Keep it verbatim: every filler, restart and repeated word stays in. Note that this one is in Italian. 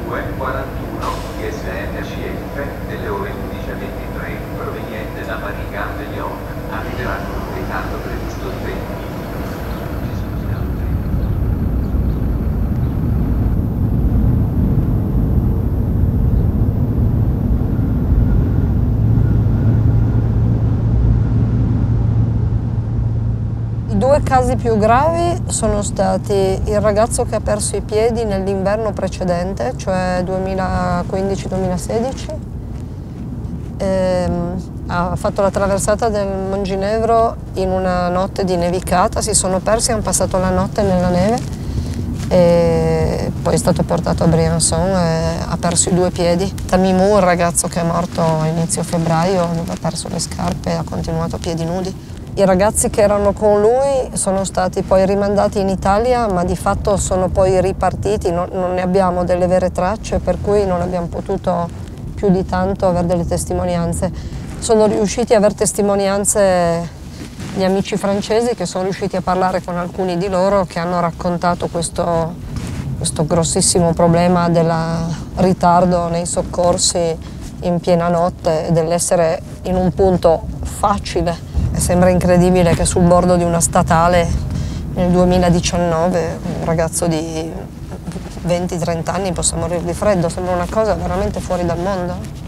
due quarantuno I S N C F delle ore undici e ventitré proveniente da Marigliano arriverà con un ritardo previsto di venti minuti. I due casi più gravi sono stati il ragazzo che ha perso i piedi nell'inverno precedente, cioè duemilaquindici duemilasedici, ehm, ha fatto la traversata del Monginevro in una notte di nevicata, si sono persi, hanno passato la notte nella neve e poi è stato portato a Briançon e ha perso i due piedi. Tamimou, il ragazzo che è morto a inizio febbraio, aveva perso le scarpe e ha continuato a piedi nudi. I ragazzi che erano con lui sono stati poi rimandati in Italia, ma di fatto sono poi ripartiti, non, non ne abbiamo delle vere tracce, per cui non abbiamo potuto più di tanto avere delle testimonianze. Sono riusciti ad avere testimonianze gli amici francesi che sono riusciti a parlare con alcuni di loro che hanno raccontato questo, questo grossissimo problema del ritardo nei soccorsi in piena notte e dell'essere in un punto facile. Sembra incredibile che sul bordo di una statale nel duemiladiciannove un ragazzo di venti trenta anni possa morire di freddo, sembra una cosa veramente fuori dal mondo.